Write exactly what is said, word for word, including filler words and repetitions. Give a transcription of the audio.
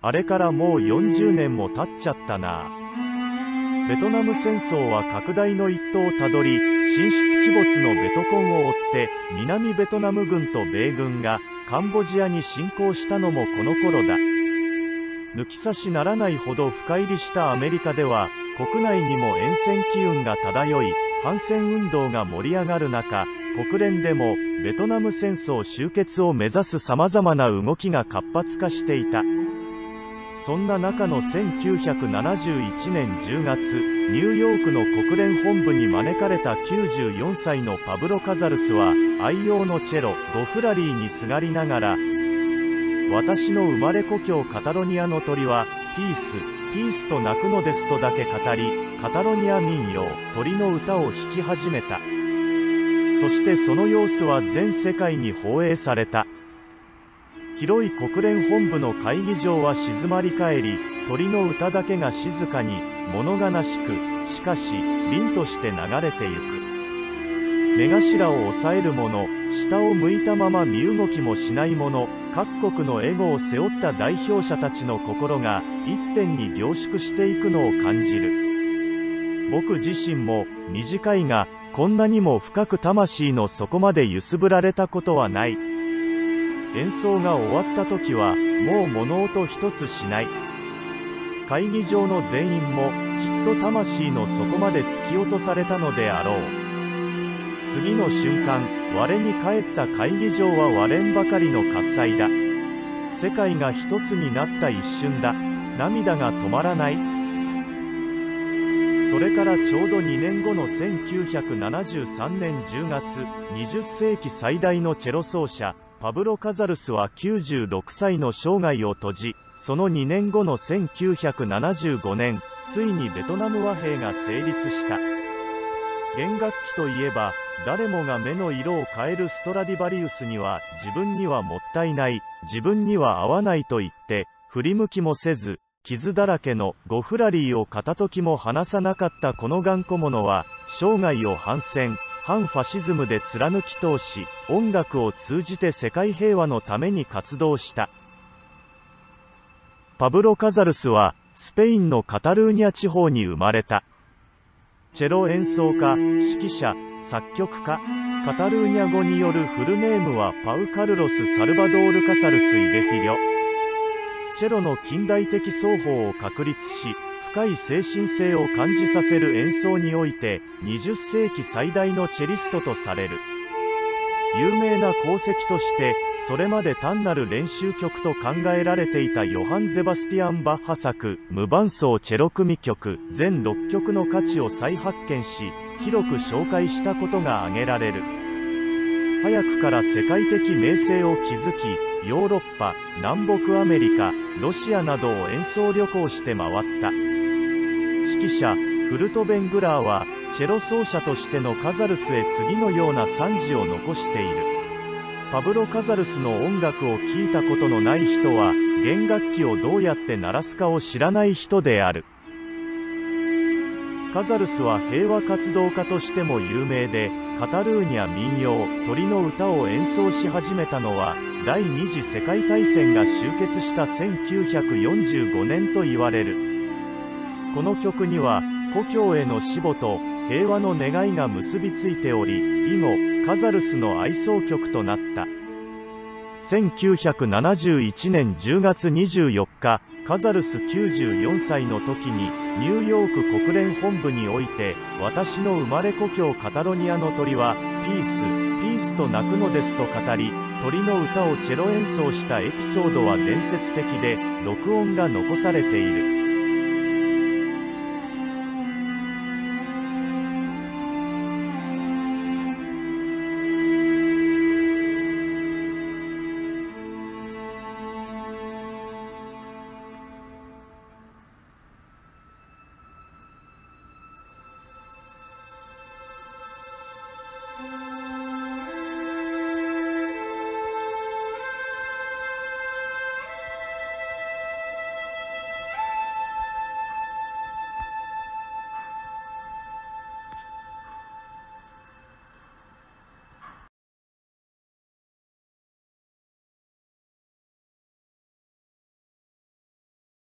あれからもうよんじゅうねんも経っちゃったな。ベトナム戦争は拡大の一途をたどり、進出鬼没のベトコンを追って、南ベトナム軍と米軍がカンボジアに侵攻したのもこの頃だ。抜き差しならないほど深入りしたアメリカでは、国内にも厭戦機運が漂い、反戦運動が盛り上がる中、国連でもベトナム戦争終結を目指す様々な動きが活発化していた。そんな中のせんきゅうひゃくななじゅういちねんじゅうがつ、ニューヨークの国連本部に招かれたきゅうじゅうよんさいのパブロ・カザルスは、愛用のチェロ、ゴフラリーにすがりながら、私の生まれ故郷カタロニアの鳥は、ピース、ピースと鳴くのですとだけ語り、カタロニア民謡、鳥の歌を弾き始めた。そしてその様子は全世界に放映された。広い国連本部の会議場は静まり返り、鳥の歌だけが静かに、物悲しく、しかし、凛として流れてゆく。目頭を押さえる者、下を向いたまま身動きもしない者、各国のエゴを背負った代表者たちの心が、一点に凝縮していくのを感じる。僕自身も、短いが、こんなにも深く魂の底まで揺すぶられたことはない。演奏が終わった時は、もう物音一つしない。会議場の全員も、きっと魂の底まで突き落とされたのであろう。次の瞬間、我に返った会議場は割れんばかりの喝采だ。世界が一つになった一瞬だ。涙が止まらない。それからちょうどにねんごのせんきゅうひゃくななじゅうさんねんじゅうがつ、にじゅっせいき最大のチェロ奏者、パブロ・カザルスはきゅうじゅうろくさいの生涯を閉じ、そのにねんごのせんきゅうひゃくななじゅうごねん、ついにベトナム和平が成立した。弦楽器といえば、誰もが目の色を変えるストラディバリウスには、自分にはもったいない、自分には合わないと言って、振り向きもせず、傷だらけのゴフラリーを片時も離さなかったこの頑固者は、生涯を反戦、反ファシズムで貫き通し、音楽を通じて世界平和のために活動した。パブロ・カザルスは、スペインのカタルーニャ地方に生まれた。チェロ演奏家、指揮者、作曲家、カタルーニャ語によるフルネームはパウ・カルロス・サルバドール・カサルス・イデフィリョ。チェロの近代的奏法を確立し、深い精神性を感じさせる演奏において、にじゅっせいき最大のチェリストとされる。有名な功績として、それまで単なる練習曲と考えられていたヨハン・ゼバスティアン・バッハ作無伴奏チェロ組曲全ろっきょくの価値を再発見し、広く紹介したことが挙げられる。早くから世界的名声を築き、ヨーロッパ、南北アメリカ、ロシアなどを演奏旅行して回った。指揮者、フルトベン・グラーは、チェロ奏者としてのカザルスへ次のような賛辞を残している。パブロ・カザルスの音楽を聴いたことのない人は、弦楽器をどうやって鳴らすかを知らない人である。カザルスは平和活動家としても有名で、カタルーニャ民謡、鳥の歌を演奏し始めたのは、第二次世界大戦が終結したせんきゅうひゃくよんじゅうごねんと言われる。この曲には、故郷への死母と平和の願いが結びついており、以後、カザルスの愛奏曲となった。せんきゅうひゃくななじゅういちねんじゅうがつにじゅうよっか、カザルスきゅうじゅうよんさいの時に、ニューヨーク国連本部において、私の生まれ故郷カタロニアの鳥は、ピース、ピースと鳴くのですと語り、鳥の歌をチェロ演奏したエピソードは伝説的で、録音が残されている。